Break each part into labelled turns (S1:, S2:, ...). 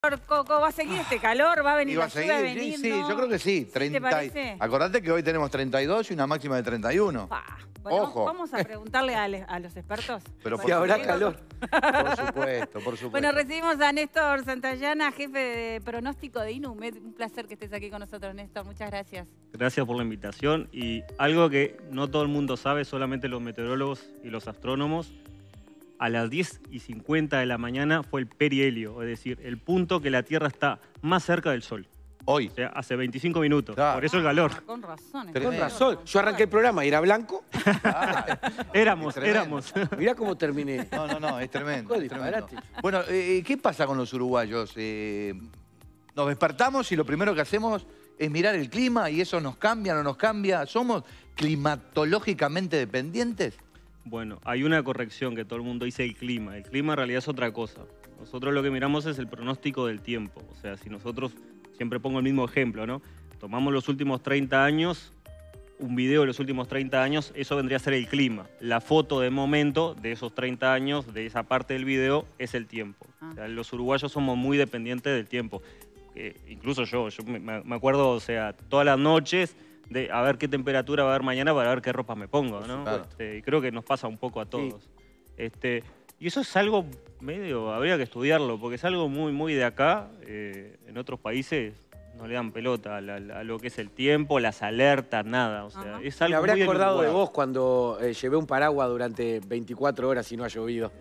S1: cómo va a seguir este calor? ¿Va a venir
S2: ¿Y va
S1: la
S2: a
S1: lluvia?
S2: seguir?
S1: Venir,
S2: Sí,
S1: ¿no?
S2: yo creo que sí.
S1: ¿Sí te parece?
S2: Acordate que hoy tenemos 32 y una máxima de 31.
S1: Bueno,
S2: Ojo.
S1: vamos a preguntarle a los expertos.
S2: Pero
S3: Si habrá calor.
S2: Por supuesto, por supuesto.
S1: Bueno, recibimos a Néstor Santayana, jefe de pronóstico de INUMED. Un placer que estés aquí con nosotros, Néstor. Muchas gracias.
S4: Gracias por la invitación. Y algo que no todo el mundo sabe, solamente los meteorólogos y los astrónomos, a las 10:50 de la mañana fue el perihelio, es decir, el punto que la Tierra está más cerca del Sol.
S2: Hoy.
S4: O sea, hace 25 minutos.
S2: Claro.
S4: Por eso el calor.
S1: Con razón.
S3: Con razón. Yo arranqué el programa y era blanco.
S4: Éramos.
S3: Mirá cómo terminé.
S2: No, es tremendo.
S3: Qué
S2: es tremendo.
S3: disparate.
S2: Bueno, ¿qué pasa con los uruguayos? Nos despertamos y lo primero que hacemos es mirar el clima y eso nos cambia, no nos cambia. ¿Somos climatológicamente dependientes?
S4: Bueno, hay una corrección que todo el mundo dice el clima. El clima en realidad es otra cosa. Nosotros lo que miramos es el pronóstico del tiempo. O sea, si nosotros, siempre pongo el mismo ejemplo, ¿no? Tomamos los últimos 30 años, un video de los últimos 30 años, eso vendría a ser el clima. La foto de momento de esos 30 años, de esa parte del video, es el tiempo. O sea, los uruguayos somos muy dependientes del tiempo. Incluso yo me acuerdo, o sea, todas las noches de a ver qué temperatura va a haber mañana para ver qué ropa me pongo, ¿no?
S2: Claro.
S4: Y creo que nos pasa un poco a todos. Y eso es algo medio, habría que estudiarlo, porque es algo muy de acá. En otros países no le dan pelota a lo que es el tiempo, las alertas, nada. O sea, es algo
S3: Me habré
S4: muy
S3: acordado de
S4: uruguayo.
S3: vos cuando llevé un paraguas durante 24 horas y no ha llovido.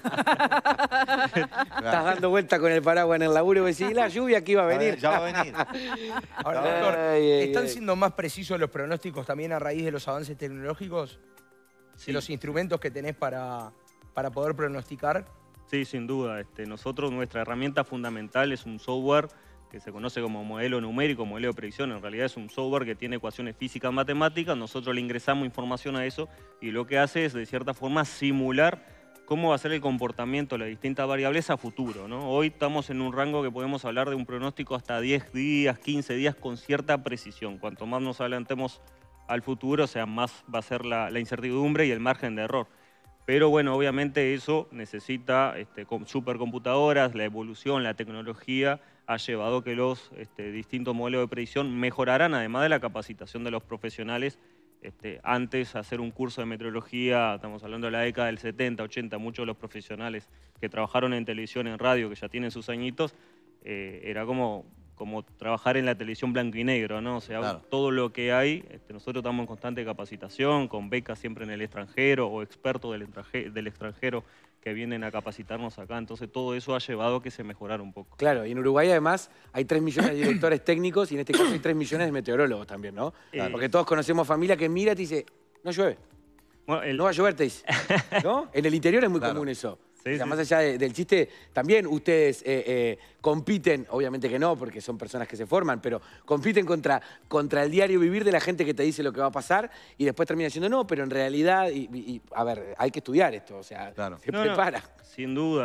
S3: Estás dando vuelta con el paraguas en el laburo y decís, la lluvia que iba a venir.
S2: Ya va a venir.
S5: Ahora, doctor,
S3: Ay,
S5: ¿están
S3: ay.
S5: siendo más precisos los pronósticos también a raíz de los avances tecnológicos?
S4: Sí.
S5: De los instrumentos que tenés para poder pronosticar.
S4: Sí, sin duda. Nosotros, nuestra herramienta fundamental es un software que se conoce como modelo numérico, modelo de predicción. En realidad es un software que tiene ecuaciones físicas matemáticas. Nosotros le ingresamos información a eso y lo que hace es, de cierta forma, simular cómo va a ser el comportamiento de las distintas variables a futuro, ¿no? Hoy estamos en un rango que podemos hablar de un pronóstico hasta 10 días, 15 días con cierta precisión. Cuanto más nos adelantemos al futuro, o sea, más va a ser la incertidumbre y el margen de error. Pero bueno, obviamente eso necesita supercomputadoras, la evolución, la tecnología ha llevado que los distintos modelos de predicción mejorarán, además de la capacitación de los profesionales. Antes, hacer un curso de meteorología, estamos hablando de la década del 70, 80, muchos de los profesionales que trabajaron en televisión, en radio, que ya tienen sus añitos, era como trabajar en la televisión blanco y negro, ¿no? O sea,
S2: Claro.
S4: todo lo que hay, nosotros estamos en constante capacitación, con becas siempre en el extranjero o expertos del extranjero que vienen a capacitarnos acá. Entonces, todo eso ha llevado a que se mejorara un poco.
S3: Claro, y en Uruguay además hay 3 millones de directores técnicos y en este caso hay 3 millones de meteorólogos también, ¿no?
S4: Claro.
S3: Porque todos conocemos familia que mira y te dice, no llueve,
S4: Bueno,
S3: no va a llover, te dice. ¿No? En el interior es muy
S2: Claro.
S3: común eso.
S4: Sí,
S3: O sea,
S4: sí.
S3: más allá del chiste, también ustedes compiten, obviamente que no, porque son personas que se forman, pero compiten contra el diario vivir de la gente que te dice lo que va a pasar y después termina diciendo no, pero en realidad, a ver, hay que estudiar esto, o sea,
S2: Claro.
S3: se
S4: No,
S3: prepara.
S4: sin duda.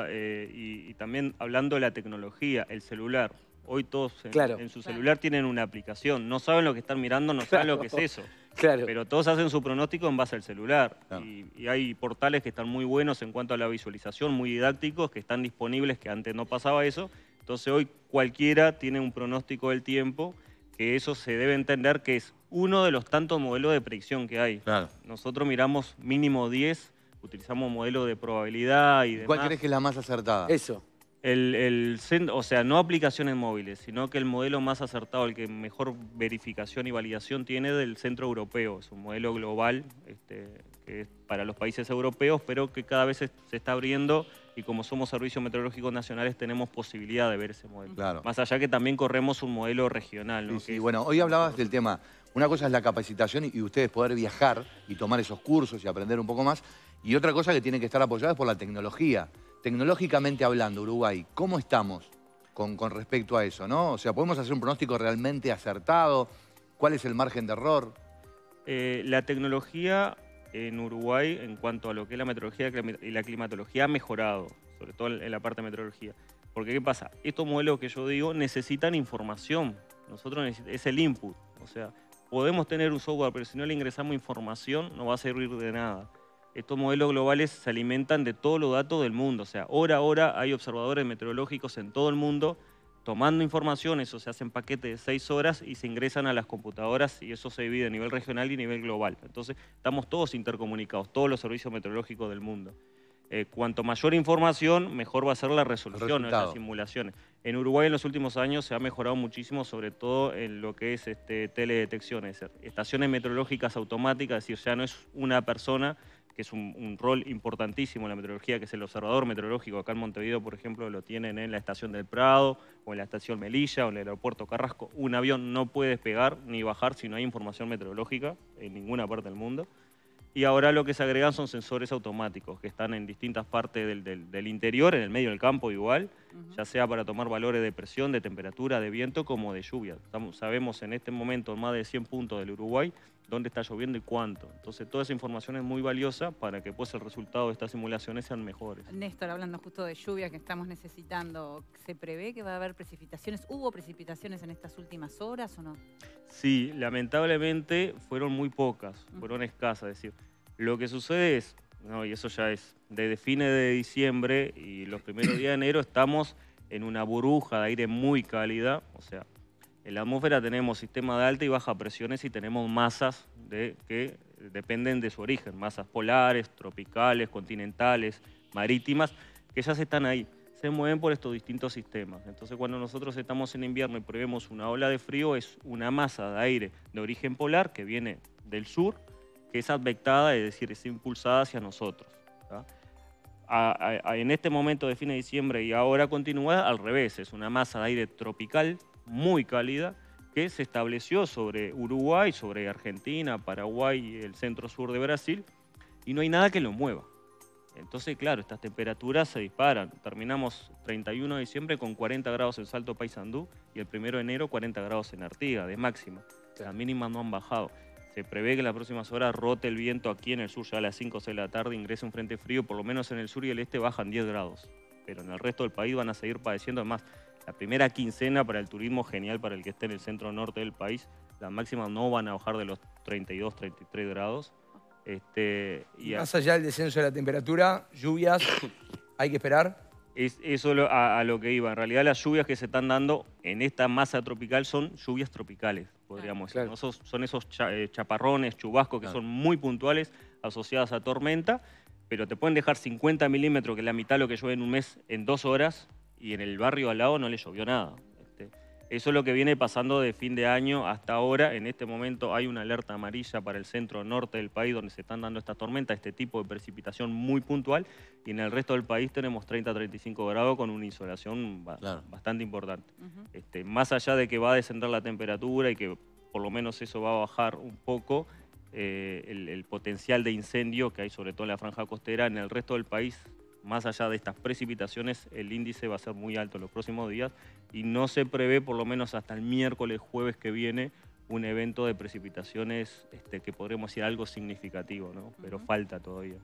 S4: Y también hablando de la tecnología, el celular. Hoy todos
S3: Claro.
S4: en su celular tienen una aplicación. No saben lo que están mirando, no saben lo que es eso.
S3: Claro.
S4: Pero todos hacen su pronóstico en base al celular.
S2: Claro.
S4: Y hay portales que están muy buenos en cuanto a la visualización, muy didácticos, que están disponibles, que antes no pasaba eso. Entonces hoy cualquiera tiene un pronóstico del tiempo, que eso se debe entender que es uno de los tantos modelos de predicción que hay.
S2: Claro.
S4: Nosotros miramos mínimo 10, utilizamos modelos de probabilidad y demás.
S2: ¿Cuál crees que es la más acertada?
S3: Eso.
S4: O sea, no aplicaciones móviles, sino que el modelo más acertado, el que mejor verificación y validación tiene del centro europeo. Es un modelo global que es para los países europeos, pero que cada vez se está abriendo y como somos servicios meteorológicos nacionales tenemos posibilidad de ver ese modelo.
S2: Claro.
S4: Más allá que también corremos un modelo regional, ¿no?
S2: Sí, sí.
S4: Que es-
S2: Bueno, hoy hablabas del tema. Una cosa es la capacitación y ustedes poder viajar y tomar esos cursos y aprender un poco más. Y otra cosa que tiene que estar apoyada es por la tecnología. Tecnológicamente hablando, Uruguay, ¿cómo estamos con respecto a eso, no? O sea, ¿podemos hacer un pronóstico realmente acertado? ¿Cuál es el margen de error?
S4: La tecnología en Uruguay, en cuanto a lo que es la meteorología y la climatología, ha mejorado, sobre todo en la parte de meteorología. Porque, ¿qué pasa? Estos modelos que yo digo necesitan información. Es el input. O sea, podemos tener un software, pero si no le ingresamos información, no va a servir de nada. Estos modelos globales se alimentan de todos los datos del mundo. O sea, hora a hora hay observadores meteorológicos en todo el mundo. tomando información, eso se hace en paquete de 6 horas y se ingresan a las computadoras y eso se divide a nivel regional y a nivel global. Entonces, estamos todos intercomunicados, todos los servicios meteorológicos del mundo. Cuanto mayor información, mejor va a ser la resolución de las simulaciones. En Uruguay en los últimos años se ha mejorado muchísimo, sobre todo en lo que es teledetección, es decir, estaciones meteorológicas automáticas, es decir, ya no es una persona, que es un rol importantísimo en la meteorología, que es el observador meteorológico. Acá en Montevideo, por ejemplo, lo tienen en la estación del Prado, o en la estación Melilla, o en el aeropuerto Carrasco. Un avión no puede despegar ni bajar si no hay información meteorológica en ninguna parte del mundo. Y ahora lo que se agregan son sensores automáticos que están en distintas partes del interior, en el medio del campo igual, ya sea para tomar valores de presión, de temperatura, de viento, como de lluvia. Sabemos en este momento en más de 100 puntos del Uruguay dónde está lloviendo y cuánto. Entonces toda esa información es muy valiosa para que pues, el resultado de estas simulaciones sean mejores.
S1: Néstor, hablando justo de lluvia que estamos necesitando, ¿se prevé que va a haber precipitaciones? ¿Hubo precipitaciones en estas últimas horas o no?
S4: Sí, lamentablemente fueron muy pocas, fueron escasas. Es decir, lo que sucede es, no, y eso ya es, desde fines de diciembre y los primeros días de enero estamos en una burbuja de aire muy cálida, o sea, en la atmósfera tenemos sistemas de alta y baja presiones y tenemos masas que dependen de su origen, masas polares, tropicales, continentales, marítimas, que ya se están ahí, se mueven por estos distintos sistemas. Entonces cuando nosotros estamos en invierno y prevemos una ola de frío, es una masa de aire de origen polar que viene del sur, que es advectada, es decir, es impulsada hacia nosotros. En este momento de fin de diciembre y ahora continúa al revés, es una masa de aire tropical muy cálida que se estableció sobre Uruguay, sobre Argentina, Paraguay y el centro-sur de Brasil y no hay nada que lo mueva. Entonces, claro, estas temperaturas se disparan. Terminamos 31 de diciembre con 40 grados en Salto Paysandú y el 1 de enero 40 grados en Artigas, de máxima. Las mínimas no han bajado. Se prevé que en las próximas horas rote el viento aquí en el sur, ya a las 5 o 6 de la tarde ingrese un frente frío, por lo menos en el sur y el este bajan 10 grados. Pero en el resto del país van a seguir padeciendo. Además, la primera quincena para el turismo, genial para el que esté en el centro norte del país, las máximas no van a bajar de los 32, 33 grados.
S5: Más allá del descenso de la temperatura, lluvias, ¿hay que esperar?
S4: Eso a lo que iba. En realidad las lluvias que se están dando en esta masa tropical son lluvias tropicales, podríamos decir. ¿No? Son esos chaparrones, chubascos que son muy puntuales, asociadas a tormenta, pero te pueden dejar 50 milímetros, que es la mitad de lo que llueve en un mes, en 2 horas, y en el barrio al lado no le llovió nada. Eso es lo que viene pasando de fin de año hasta ahora. En este momento hay una alerta amarilla para el centro norte del país donde se están dando estas tormentas, este tipo de precipitación muy puntual, y en el resto del país tenemos 30 a 35 grados con una insolación bastante importante. Más allá de que va a descender la temperatura y que por lo menos eso va a bajar un poco el potencial de incendio que hay sobre todo en la franja costera, en el resto del país, más allá de estas precipitaciones, el índice va a ser muy alto en los próximos días y no se prevé, por lo menos hasta el miércoles, jueves que viene, un evento de precipitaciones que podremos decir algo significativo, ¿no? Pero falta todavía.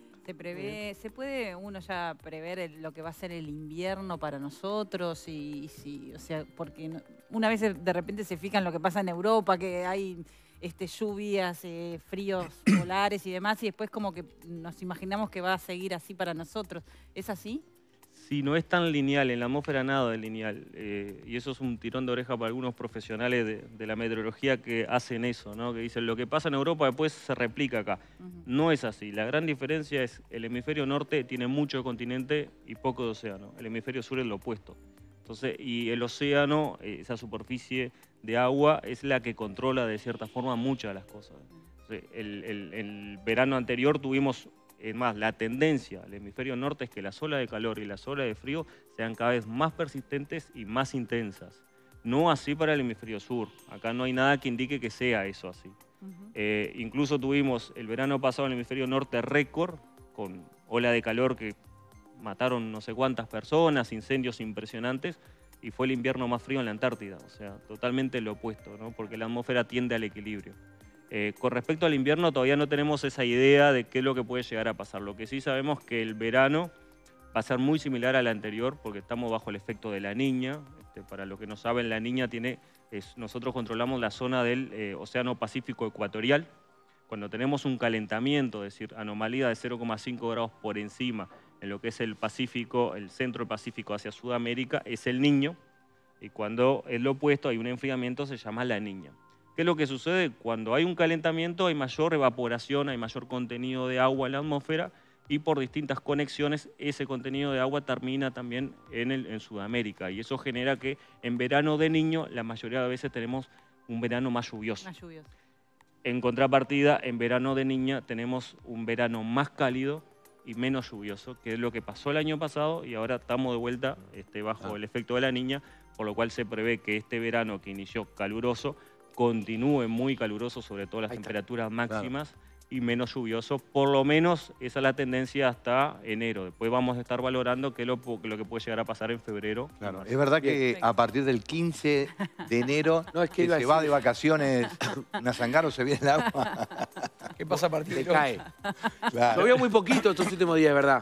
S1: ¿Se puede uno ya prever lo que va a ser el invierno para nosotros? O sea, porque una vez de repente se fijan lo que pasa en Europa, que hay lluvias, fríos polares y demás, y después como que nos imaginamos que va a seguir así para nosotros. ¿Es así?
S4: Sí, no es tan lineal, en la atmósfera nada es lineal. Y eso es un tirón de oreja para algunos profesionales de la meteorología que hacen eso, ¿no? Que dicen, lo que pasa en Europa después se replica acá. No es así. La gran diferencia es el hemisferio norte tiene mucho continente y poco de océano. El hemisferio sur es lo opuesto. Entonces, y el océano, esa superficie de agua, es la que controla de cierta forma muchas de las cosas. Entonces, el verano anterior tuvimos... Es más, la tendencia al hemisferio norte es que las olas de calor y las olas de frío sean cada vez más persistentes y más intensas. No así para el hemisferio sur. Acá no hay nada que indique que sea eso así. Incluso tuvimos el verano pasado en el hemisferio norte récord, con ola de calor que mataron no sé cuántas personas, incendios impresionantes, y fue el invierno más frío en la Antártida. O sea, totalmente lo opuesto, ¿no? Porque la atmósfera tiende al equilibrio. Con respecto al invierno todavía no tenemos esa idea de qué es lo que puede llegar a pasar. Lo que sí sabemos es que el verano va a ser muy similar al anterior porque estamos bajo el efecto de la Niña. Para los que no saben, la Niña nosotros controlamos la zona del Océano Pacífico Ecuatorial. Cuando tenemos un calentamiento, es decir, anomalía de 0,5 grados por encima en lo que es el Pacífico, el centro del Pacífico hacia Sudamérica, es el Niño. Y cuando es lo opuesto, hay un enfriamiento, se llama la niña. ¿Qué es lo que sucede? Cuando hay un calentamiento hay mayor evaporación, hay mayor contenido de agua en la atmósfera y por distintas conexiones ese contenido de agua termina también en Sudamérica. Y eso genera que en verano de niño la mayoría de veces tenemos un verano más lluvioso.
S1: Más lluvioso.
S4: En contrapartida, en verano de niña tenemos un verano más cálido y menos lluvioso, que es lo que pasó el año pasado y ahora estamos de vuelta bajo el efecto de la niña, por lo cual se prevé que este verano que inició caluroso continúe muy caluroso, sobre todo las temperaturas máximas, y menos lluvioso. Por lo menos esa es la tendencia hasta enero. Después vamos a estar valorando qué es lo que puede llegar a pasar en febrero.
S2: Claro. Es verdad que a partir del 15 de enero que se va de vacaciones Nazangaro, se viene el agua.
S5: ¿Qué pasa a partir de
S3: Te cae.
S2: Claro.
S3: Llovió muy poquito estos últimos días, ¿verdad?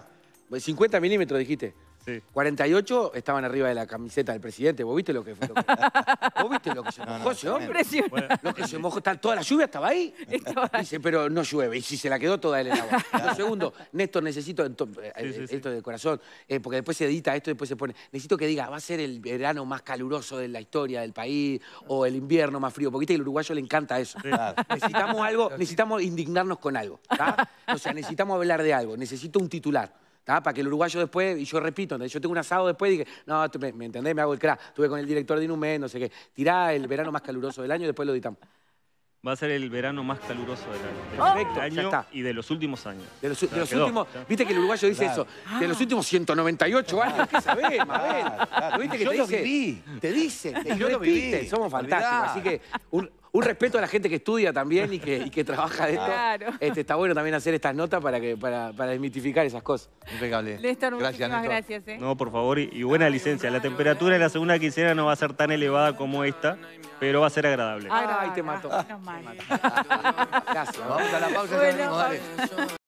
S3: 50 milímetros, dijiste.
S4: Sí.
S3: 48 estaban arriba de la camiseta del presidente. ¿Vos viste lo que ¿Vos viste lo que se mojó ese hombre?
S4: Bueno,
S3: Lo que se mojó, toda la lluvia estaba ahí. Dice, pero no llueve. Y si se la quedó toda él en agua. Lo segundo, Néstor, necesito esto del corazón, porque después se edita esto y después se pone. Necesito que diga, va a ser el verano más caluroso de la historia del país o el invierno más frío. Porque viste que al uruguayo le encanta eso. Claro. Necesitamos algo, necesitamos indignarnos con algo. ¿Tá? O sea, necesitamos hablar de algo. Necesito un titular. Para que el uruguayo después, y yo repito, yo tengo un asado después y dije, no, ¿me entendés? Me hago el crack. Estuve con el director de Inhumed, no sé qué. Tirá el verano más caluroso del año y después lo editamos.
S4: va a ser el verano más caluroso del año.
S3: Perfecto,
S4: Del
S3: ya
S4: año
S3: está.
S4: y de los últimos años.
S3: De los últimos, viste que el uruguayo dice eso, de los últimos 198 años, ¿qué sabés, Mabel? ¿No viste que
S2: Yo
S3: te
S2: lo
S3: dice?
S2: viví.
S3: Te dice, te
S2: Yo lo
S3: repite,
S2: viví.
S3: somos fantásticos. Así que un respeto a la gente que estudia también y que trabaja de esto.
S1: Claro.
S3: Está bueno también hacer estas notas para desmitificar esas cosas.
S2: Impecable.
S1: Néstor, muchísimas
S2: Néstor.
S1: gracias.
S4: No, por favor, y buena licencia. La temperatura en la segunda quincena no va a ser tan elevada como esta, pero va a ser agradable.
S3: Ay, te mató.
S1: Menos mal.
S3: Gracias.
S2: Vamos a la pausa, ya
S1: Bueno,
S2: venimos, dale.